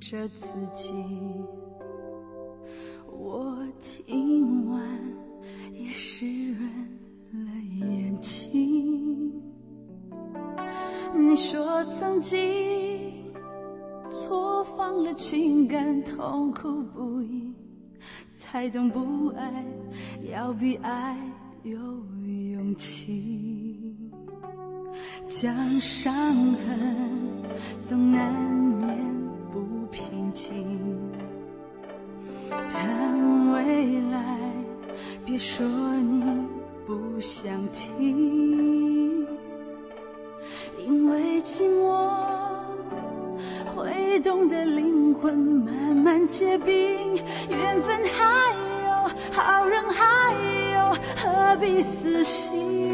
着自己。我听完也湿润了眼睛。你说曾经错放了情感，痛苦不已，才懂不爱要比爱有勇气。将伤痕总难免不平静，谈未来别说你不想听，因为寂寞会懂得灵魂慢慢结冰，缘分还有好人还有，何必死心？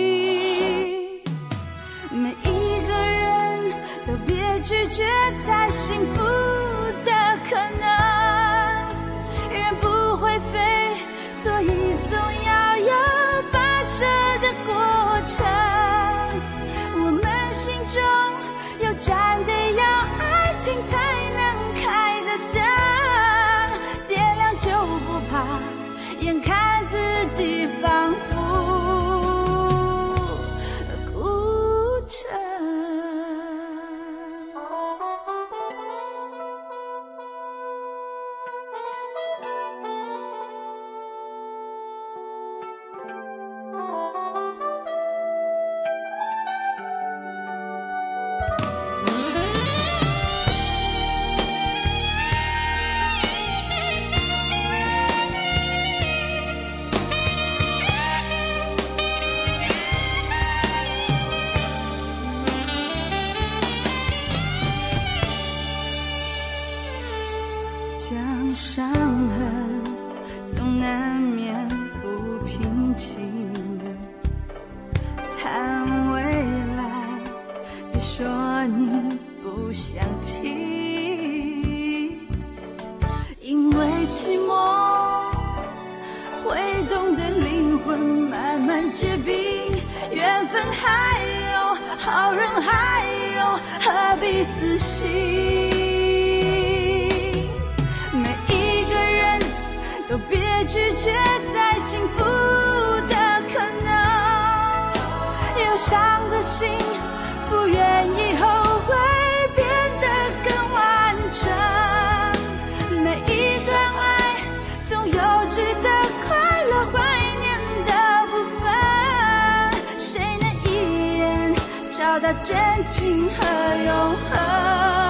每一个人都别拒绝再幸福的可能，人不会飞，所以总要有跋涉的过程。我们心中有盏得要爱情才能开的灯，点亮就不怕眼看自己仿佛孤城。将伤痕总难免不平静，谈未来别说你不想听，因为寂寞会懂得灵魂慢慢结冰，缘分还有好人还有，何必死心？都别拒绝再幸福的可能，忧伤的心复原以后会变得更完整。每一段爱总有值得快乐怀念的部分，谁能一眼找到真情和永恒？